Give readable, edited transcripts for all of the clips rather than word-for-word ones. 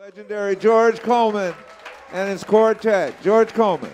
Legendary George Coleman and his quartet. George Coleman.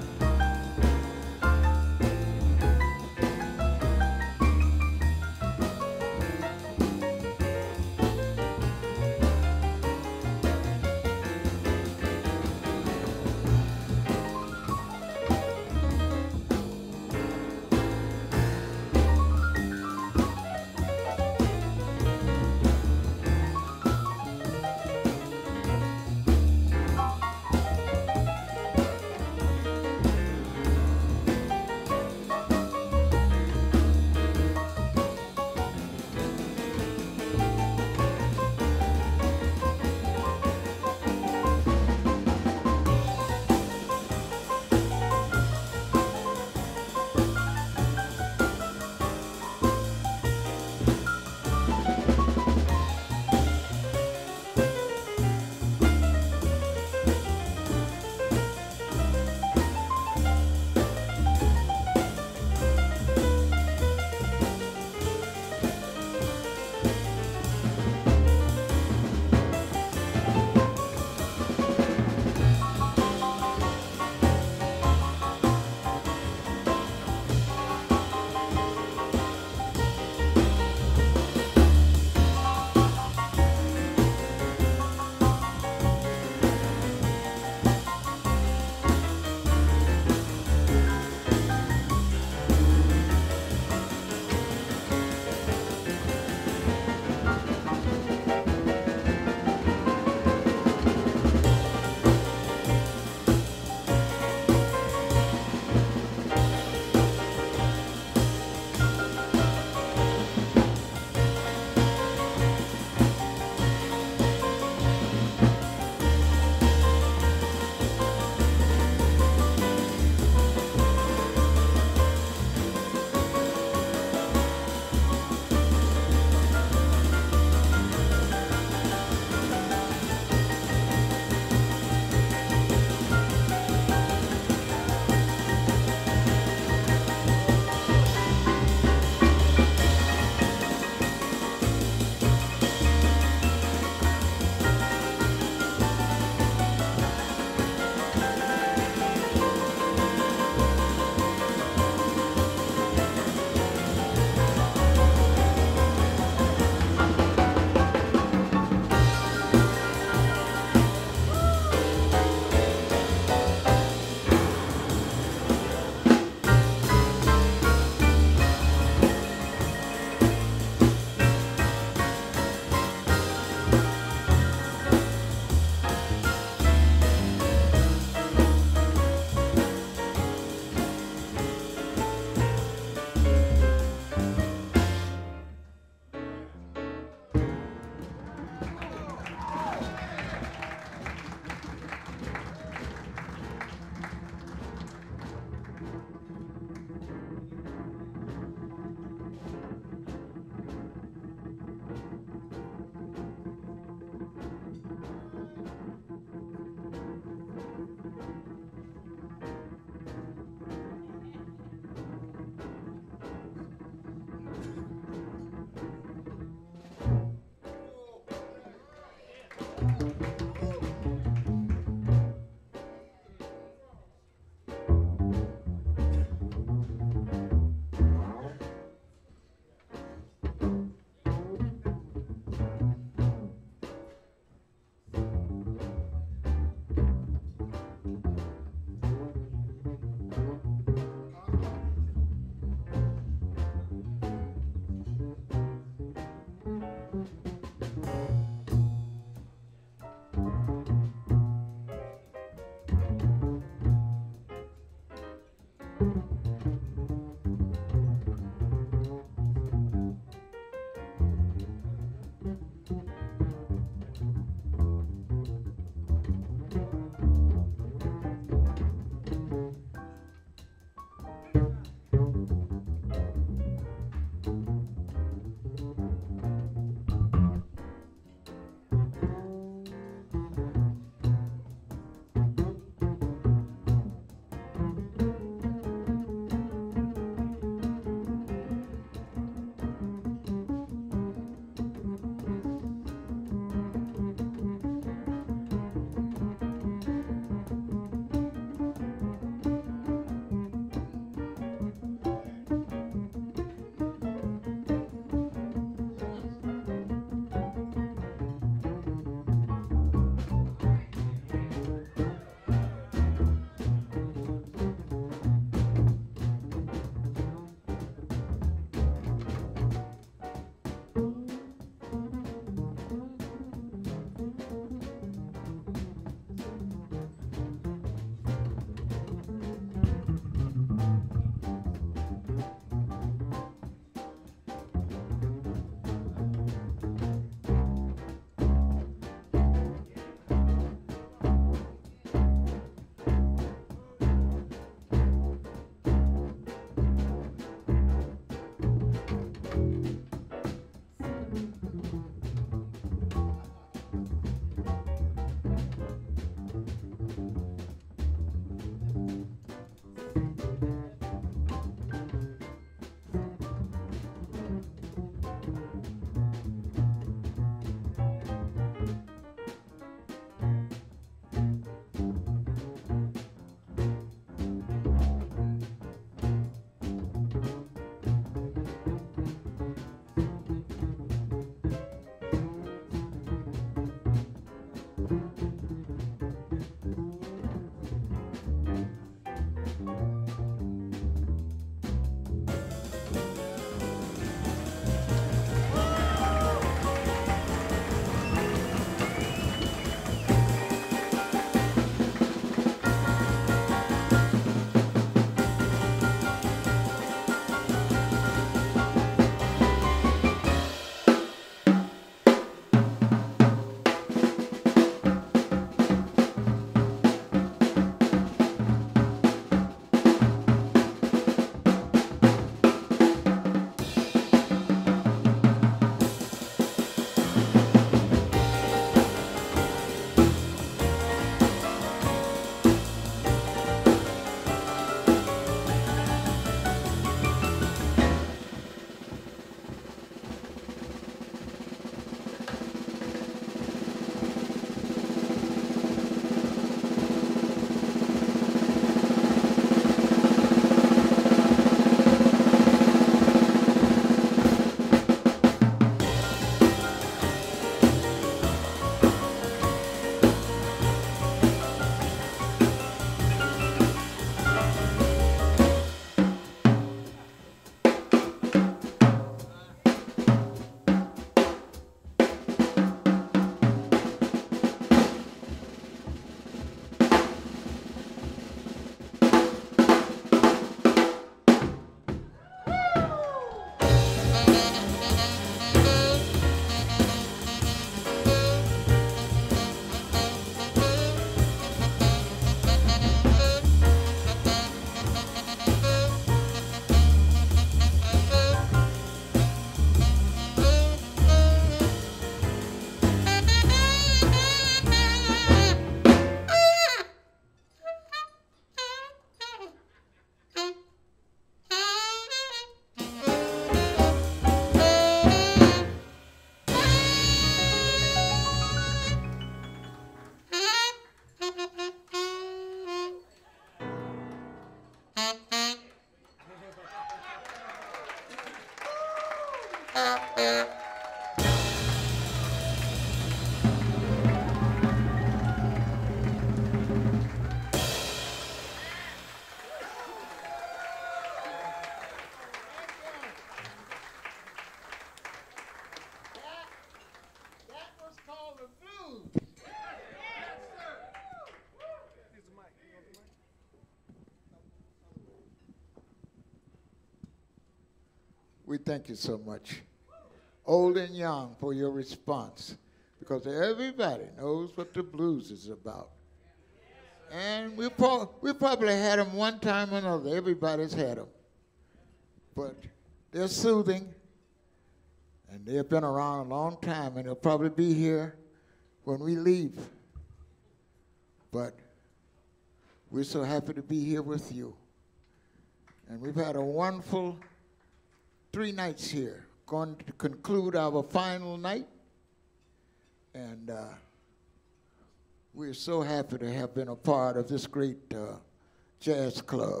We thank you so much, old and young, for your response, because everybody knows what the blues is about. And we probably had them one time or another. Everybody's had them. But they're soothing, and they've been around a long time, and they'll probably be here when we leave. But we're so happy to be here with you. And we've had a wonderful 3 nights here. Going to conclude our final night. And we're so happy to have been a part of this great jazz club.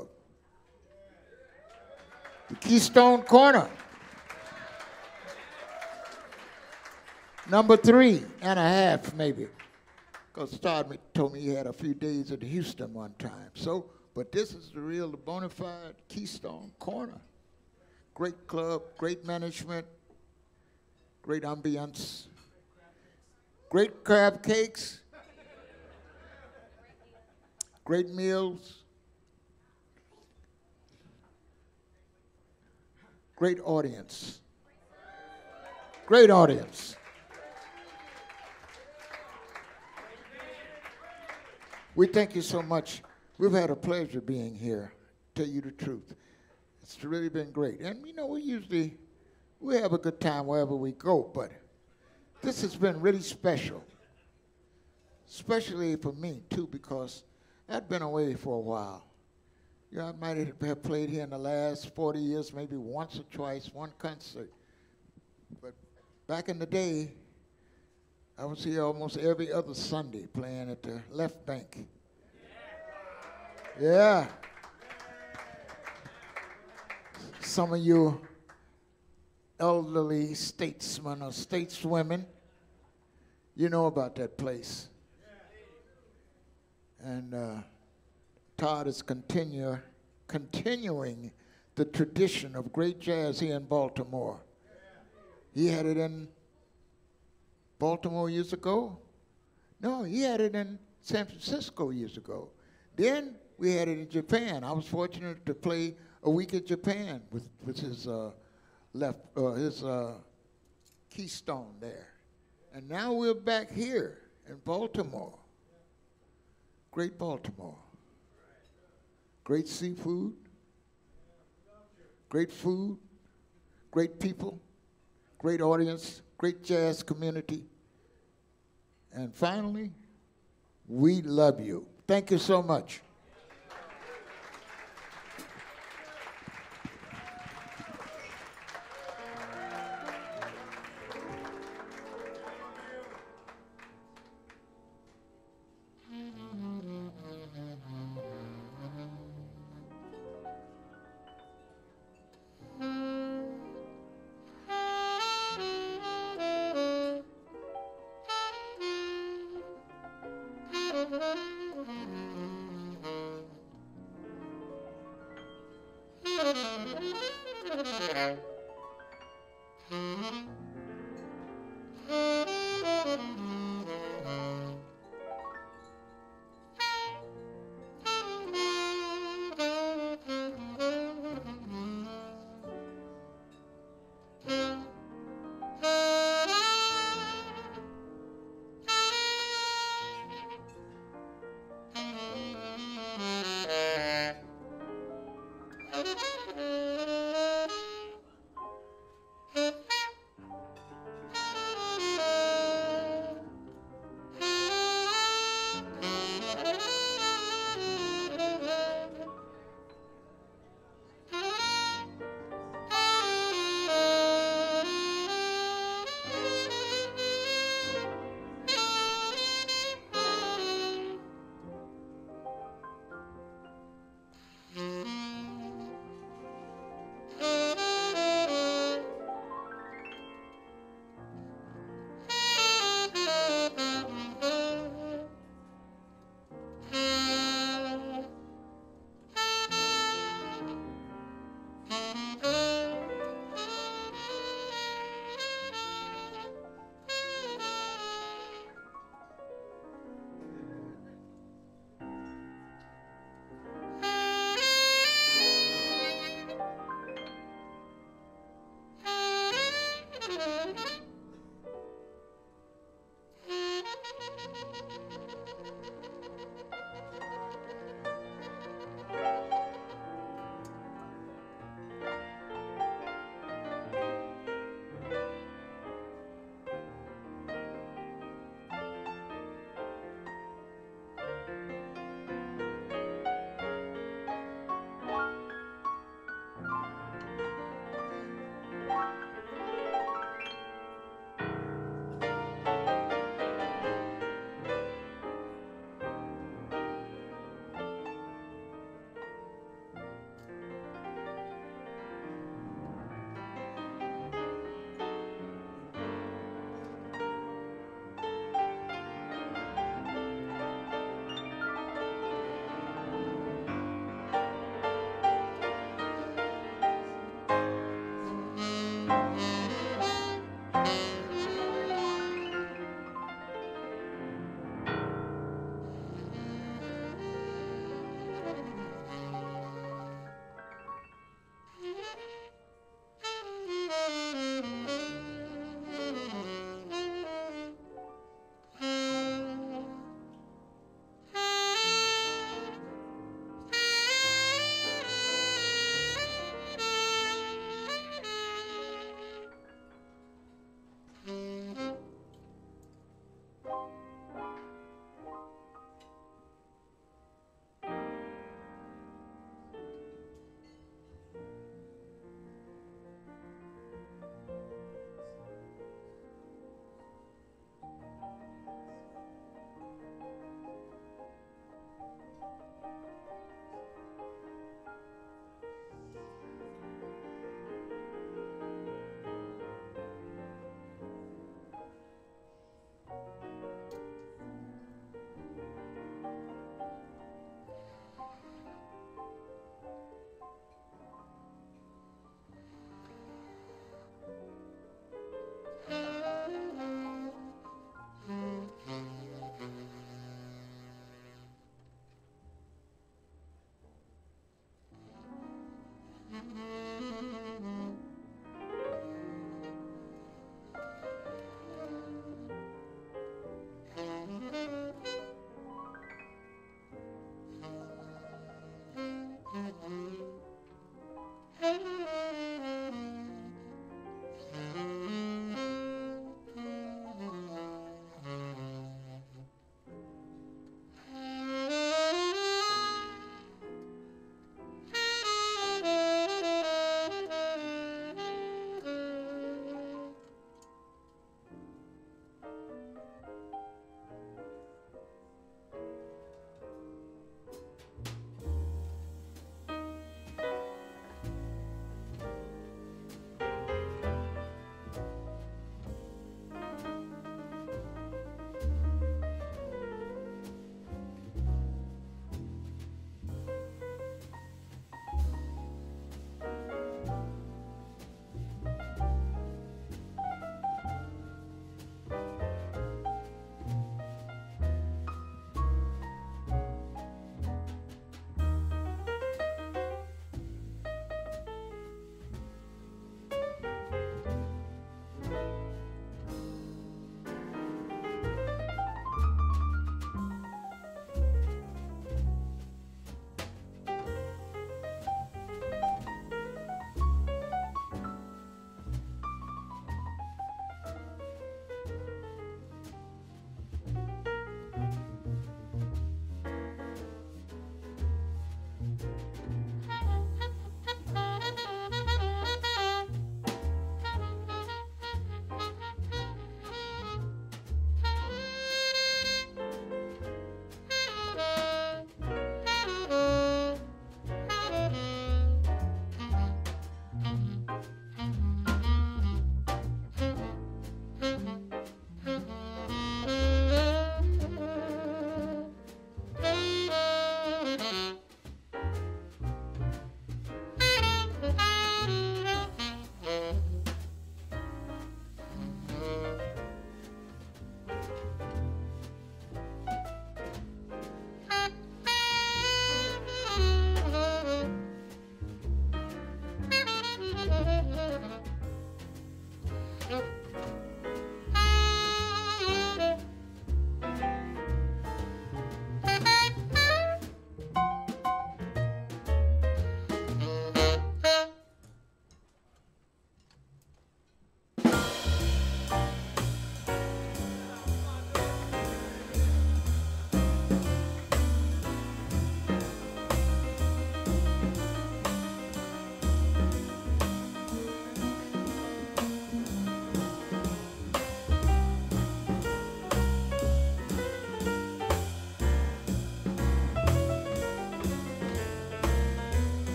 The Keystone Korner. Number 3.5, maybe. Because Todd told me he had a few days at Houston one time. So, but this is the real, the bona fide Keystone Korner. Great club, great management, great ambiance, great crab cakes, great meals, great audience. Great audience. We thank you so much. We've had a pleasure being here, tell you the truth. It's really been great. And you know, we have a good time wherever we go, but this has been really special. Especially for me too, because I'd been away for a while. You know, I might have played here in the last 40 years, maybe once or twice, one concert. But back in the day, I was here almost every other Sunday playing at the left bank. Yeah. Some of you elderly statesmen or stateswomen, you know about that place. And Todd is continuing the tradition of great jazz here in Baltimore. He had it in Baltimore years ago. No, he had it in San Francisco years ago. Then we had it in Japan. I was fortunate to play a week in Japan with his Keystone there. And now we're back here in Baltimore. Great Baltimore. Great seafood, great food, great people, great audience, great jazz community. And finally, we love you. Thank you so much.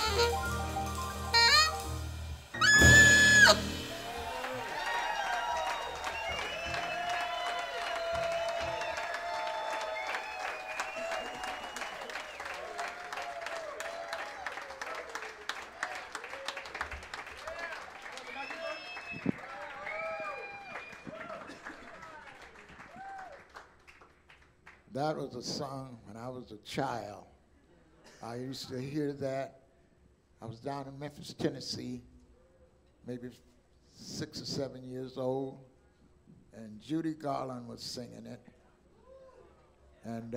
That was a song when I was a child. I used to hear that. I was down in Memphis, Tennessee, maybe 6 or 7 years old, and Judy Garland was singing it. And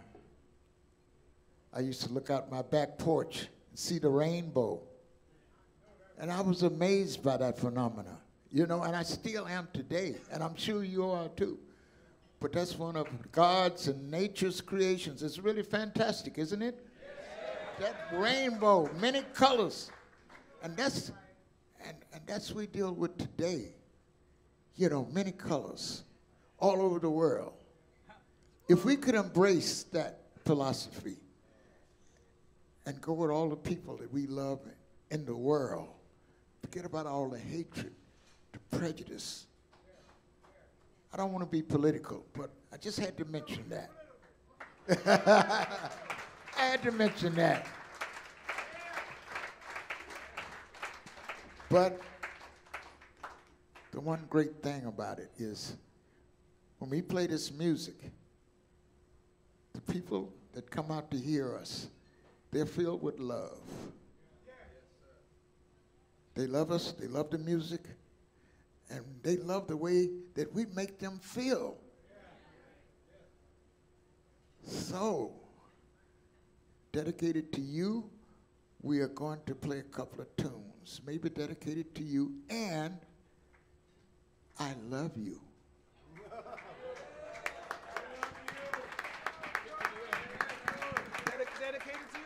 I used to look out my back porch and see the rainbow. And I was amazed by that phenomena, you know, and I still am today, and I'm sure you are too. But that's one of God's and nature's creations. It's really fantastic, isn't it? Yes. That rainbow, many colors. And that's what we deal with today. You know, many colors all over the world. If we could embrace that philosophy and go with all the people that we love in the world, forget about all the hatred, the prejudice. I don't want to be political, but I just had to mention that. I had to mention that. But the one great thing about it is when we play this music, the people that come out to hear us, they're filled with love. They love us, they love the music, and they love the way that we make them feel. So, dedicated to you, we are going to play a couple of tunes, maybe dedicated to you, and I love you. Dedicated to you?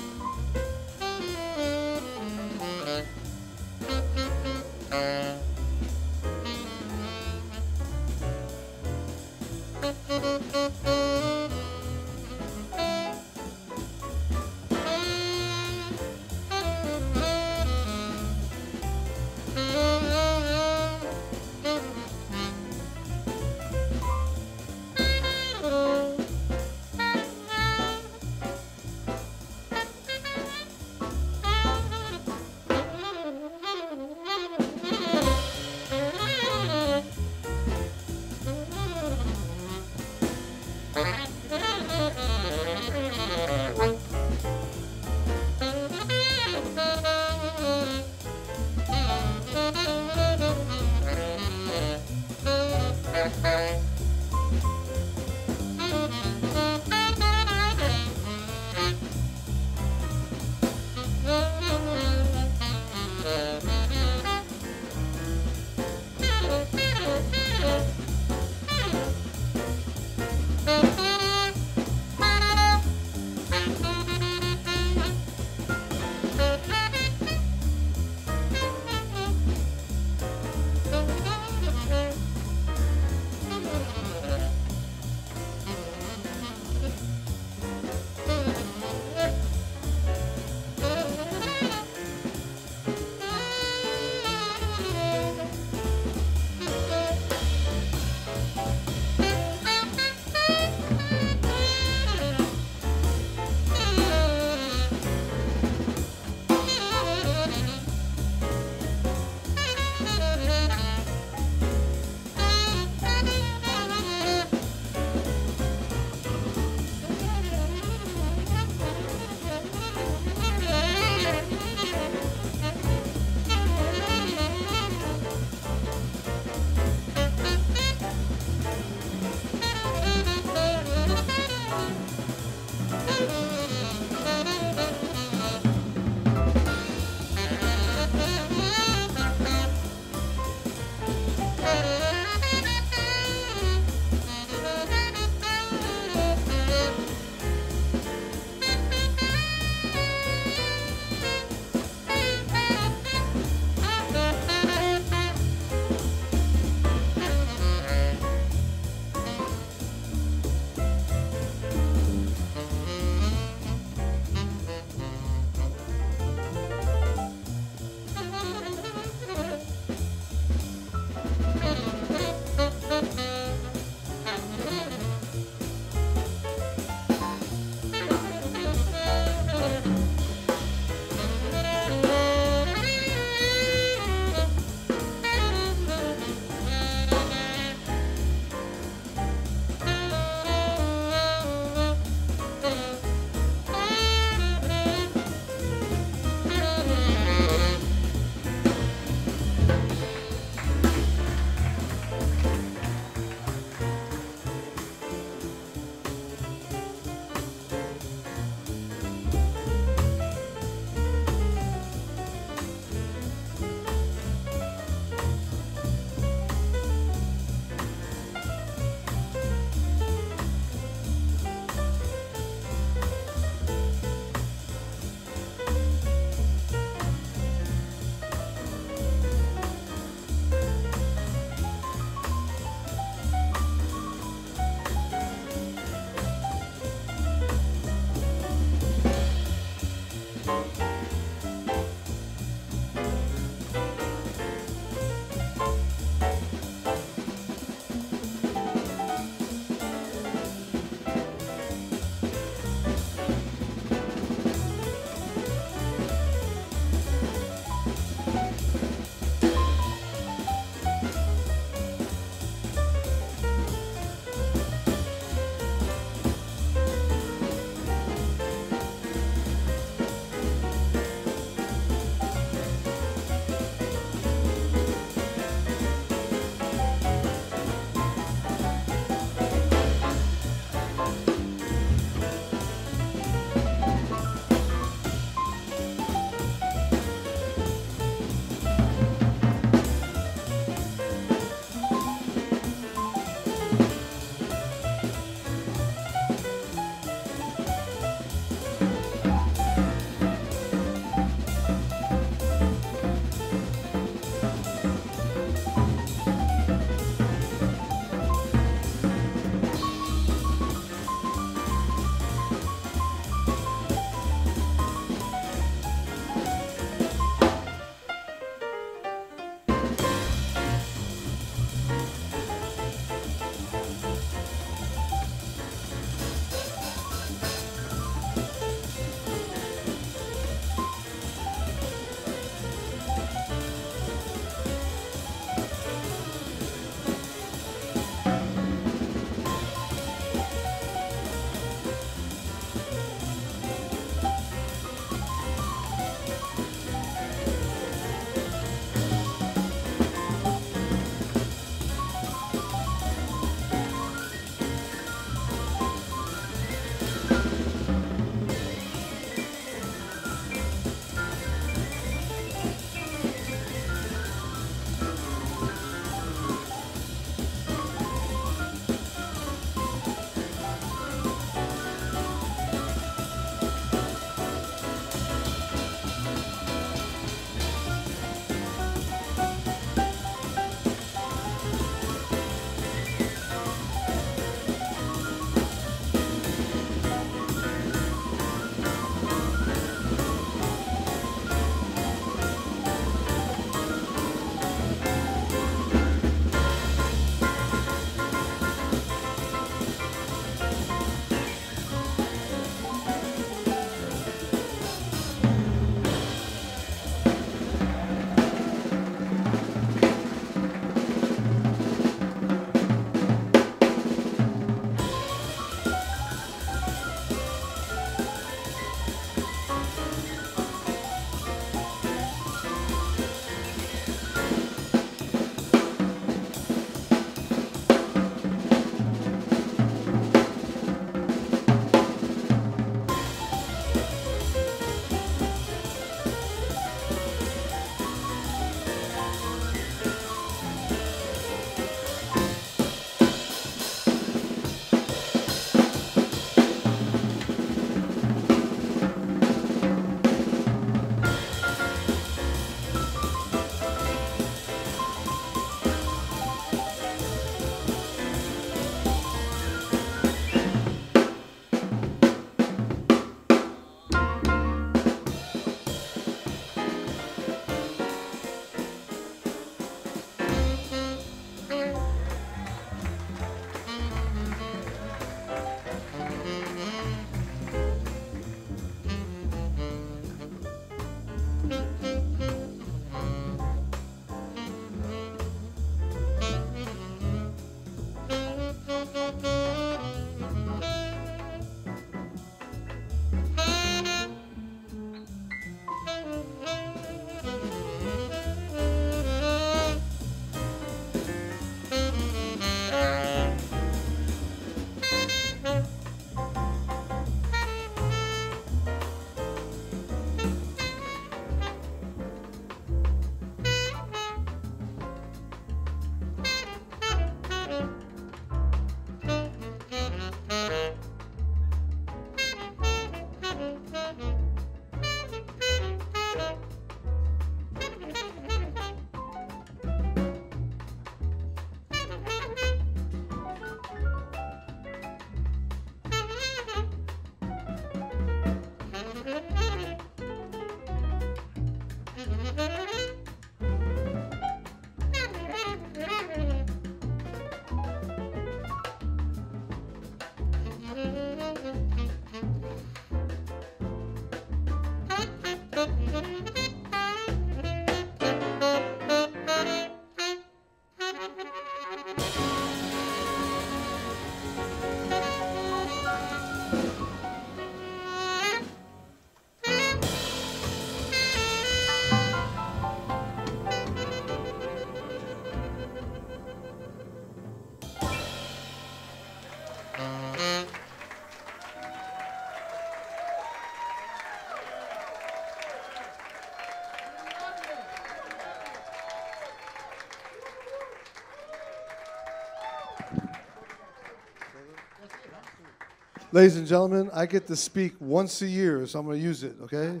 Ladies and gentlemen, I get to speak once a year, so I'm going to use it, okay?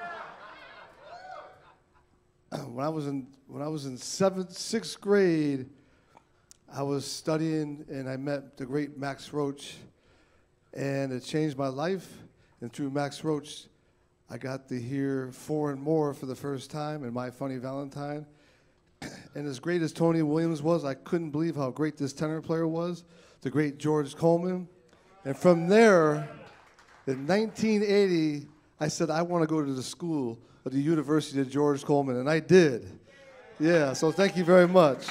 When I was in sixth grade, I was studying and I met the great Max Roach, and it changed my life. And through Max Roach, I got to hear Four and More for the first time in My Funny Valentine. And as great as Tony Williams was, I couldn't believe how great this tenor player was, the great George Coleman. And from there, in 1980, I said, I want to go to the school of the University of George Coleman, and I did. Yeah, so thank you very much.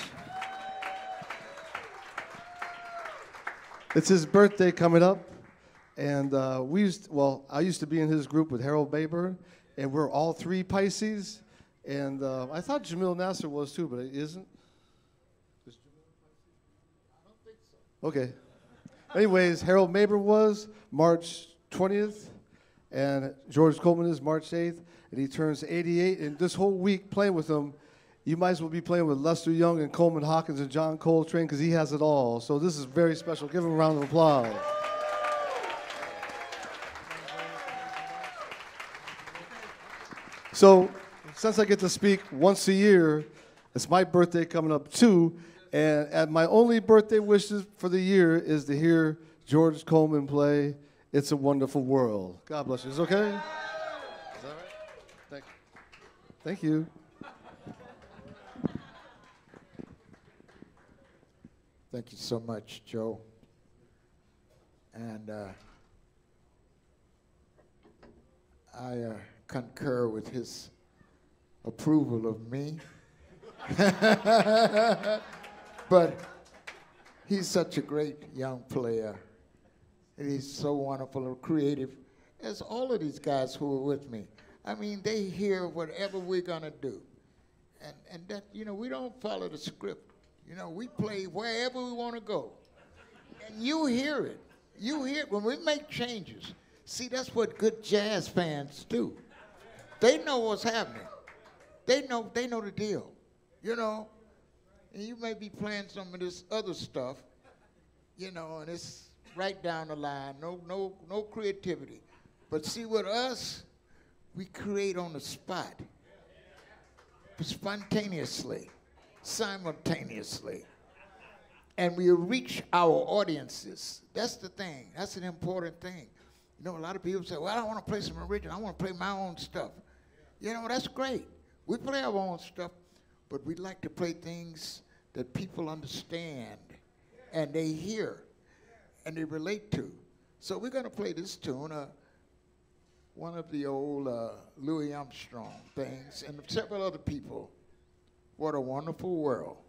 It's his birthday coming up, and I used to be in his group with Harold Mayburn, and we're all three Pisces, and I thought Jamil Nasser was too, but he isn't. I don't think so. Okay. Anyways, Harold Mayburn was March 20th, and George Coleman is March 8th, and he turns 88. And this whole week playing with him, you might as well be playing with Lester Young and Coleman Hawkins and John Coltrane because he has it all. So this is very special. Give him a round of applause. So since I get to speak once a year, it's my birthday coming up too. And my only birthday wishes for the year is to hear George Coleman play It's a Wonderful World. God bless you. Is it okay? Is that right? Thank you. Thank you so much, Joe. And I concur with his approval of me. But he's such a great young player. And he's so wonderful and creative, as all of these guys who are with me. I mean, they hear whatever we're going to do. And that, you know, we don't follow the script. You know, we play wherever we want to go. And you hear it. You hear it when we make changes. See, that's what good jazz fans do. They know what's happening. They know the deal, you know. And you may be playing some of this other stuff, you know, and it's right down the line, no creativity. But see, with us, we create on the spot, spontaneously, simultaneously. And we reach our audiences. That's the thing. That's an important thing. You know, a lot of people say, well, I don't want to play some original. I want to play my own stuff. You know, that's great. We play our own stuff, but we like to play things that people understand and they hear and they relate to. So we're going to play this tune, one of the old Louis Armstrong things, and several other people. What a Wonderful World.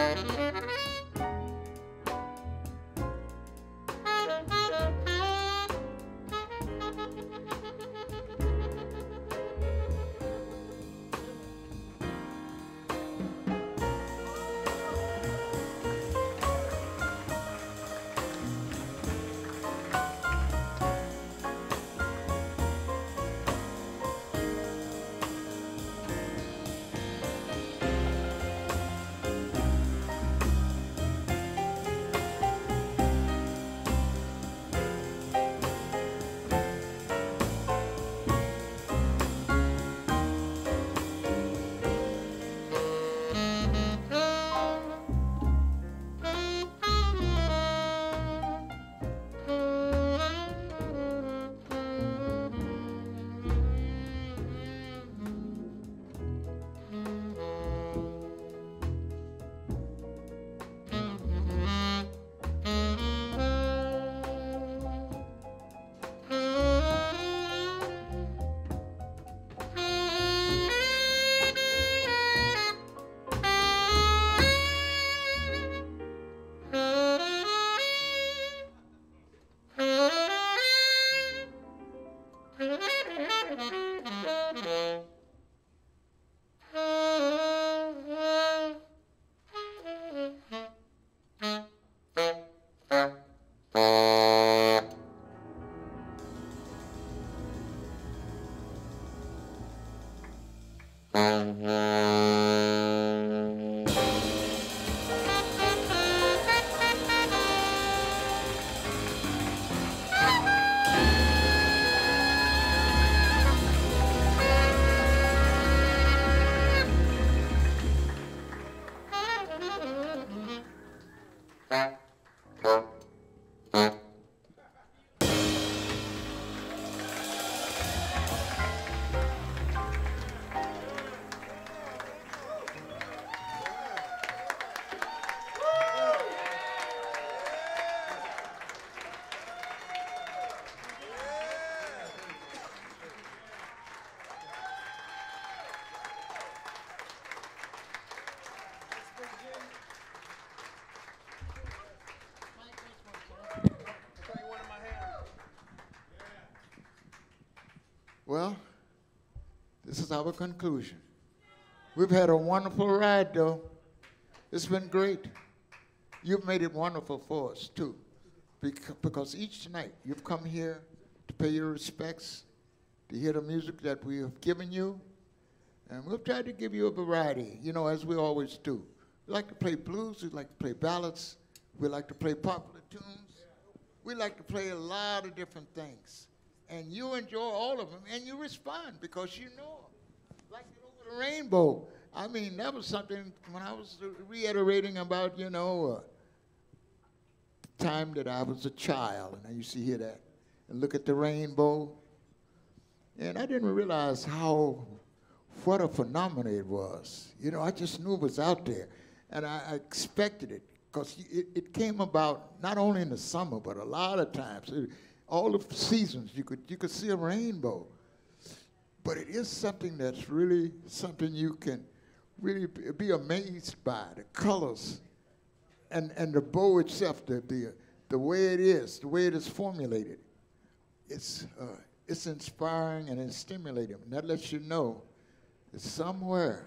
Well, this is our conclusion. We've had a wonderful ride, though. It's been great. You've made it wonderful for us, too, because each night you've come here to pay your respects, to hear the music that we have given you, and we've tried to give you a variety, you know, as we always do. We like to play blues, we like to play ballads, we like to play popular tunes, we like to play a lot of different things. And you enjoy all of them, and you respond because you know them. Like Over the Rainbow. I mean, that was something when I was reiterating about, you know, the time that I was a child, and I used to hear that and look at the rainbow. And I didn't realize what a phenomenon it was. You know, I just knew it was out there, and I expected it because it came about not only in the summer, but a lot of times. All the seasons, you could see a rainbow. But it is something that's really something you can really be amazed by, the colors and the bow itself, the way it is, the way it is formulated. It's inspiring and it's stimulating. And that lets you know that somewhere,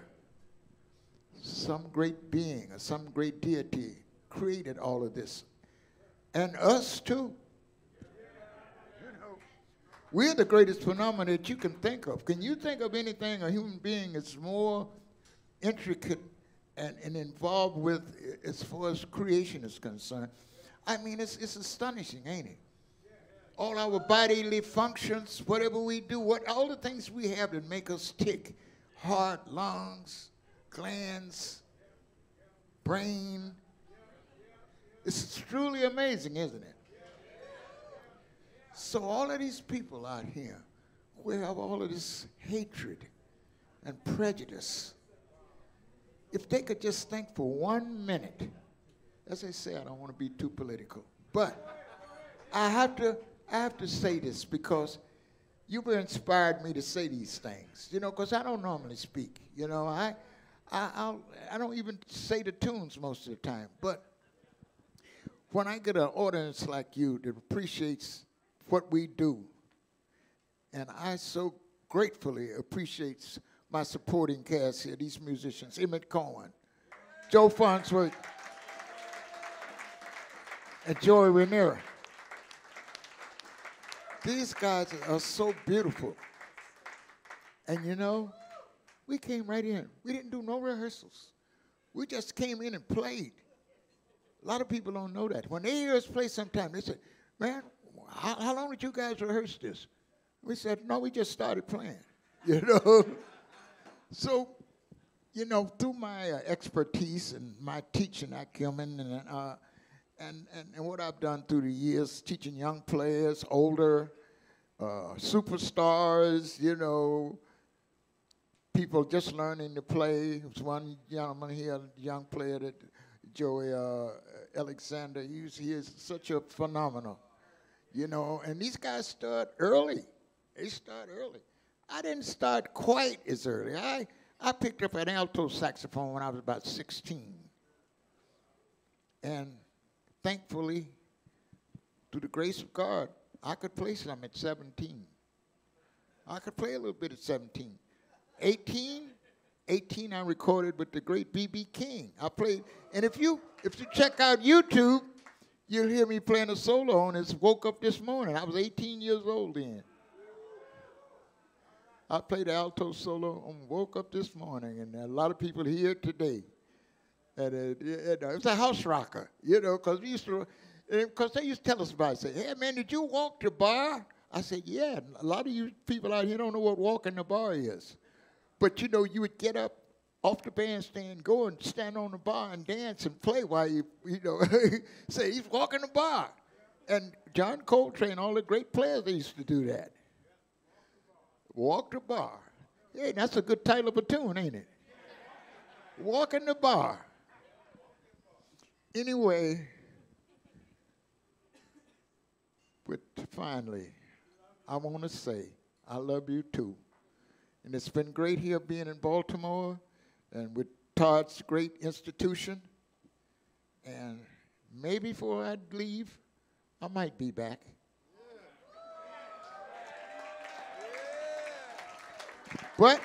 some great being or some great deity created all of this. And us too. We're the greatest phenomenon that you can think of. Can you think of anything a human being is more intricate and involved with as far as creation is concerned? I mean, it's astonishing, ain't it? All our bodily functions, whatever we do, all the things we have that make us tick, heart, lungs, glands, brain. It's truly amazing, isn't it? So all of these people out here, we have all of this hatred and prejudice. If they could just think for 1 minute, as I say, I don't want to be too political, but I have to say this because you've inspired me to say these things, you know, because I don't normally speak. You know, I don't even say the tunes most of the time, but when I get an audience like you that appreciates what we do, and I so gratefully appreciate my supporting cast here, these musicians, Emmet Cohen, Joe Farnsworth, and Joey Ranieri. These guys are so beautiful. And you know, we came right in. We didn't do no rehearsals. We just came in and played. A lot of people don't know that. When they hear us play sometime, they say, man, how long did you guys rehearse this? We said, no, we just started playing, you know? So, you know, through my expertise and my teaching acumen and what I've done through the years, teaching young players, older, superstars, you know, people just learning to play. There's one gentleman here, a young player, that Joey Alexander, he is such a phenomenal, you know, and these guys start early. They start early. I didn't start quite as early. I picked up an alto saxophone when I was about 16. And thankfully, through the grace of God, I could play some at 17. I could play a little bit at 17. 18 I recorded with the great B.B. King. I played, and if you check out YouTube, you'll hear me playing a solo on this Woke Up This Morning. I was 18 years old then. I played the alto solo on Woke Up This Morning, and a lot of people hear it today. And it was a house rocker, you know, because they used to tell us about it. Say, hey, man, did you walk the bar? I said, yeah. A lot of you people out here don't know what walking the bar is. But, you know, you would get up off the bandstand, go and stand on the bar and dance and play while you know, say he's walking the bar. And John Coltrane, all the great players, they used to do that. Walk the bar. Hey, that's a good title of a tune, ain't it? Walking the bar. Anyway, but finally, I want to say I love you too. And it's been great here being in Baltimore and with Todd's great institution. And maybe before I leave, I might be back. But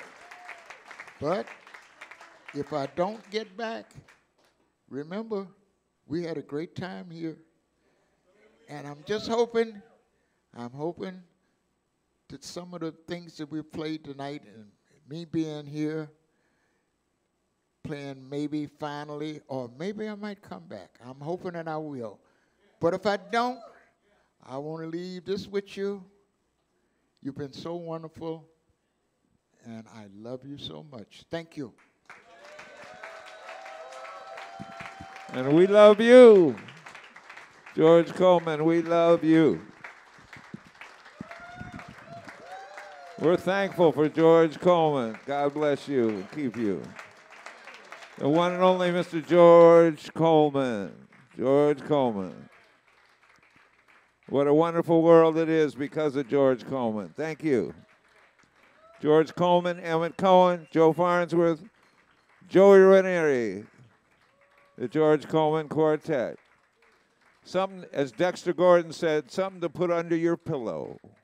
if I don't get back, remember, we had a great time here. And I'm hoping that some of the things that we played tonight, and me being here, playing maybe finally, or maybe I might come back. I'm hoping that I will. But if I don't, I want to leave this with you. You've been so wonderful, and I love you so much. Thank you. And we love you. George Coleman, we love you. We're thankful for George Coleman. God bless you and keep you. The one and only Mr. George Coleman. George Coleman. What a wonderful world it is because of George Coleman. Thank you. George Coleman, Emmet Cohen, Joe Farnsworth, Joey Ranieri, the George Coleman Quartet. Something, as Dexter Gordon said, something to put under your pillow.